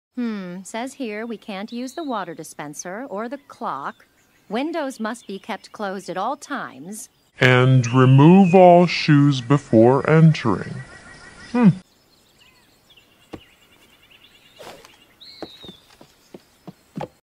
Says here we can't use the water dispenser or the clock. Windows must be kept closed at all times. And remove all shoes before entering.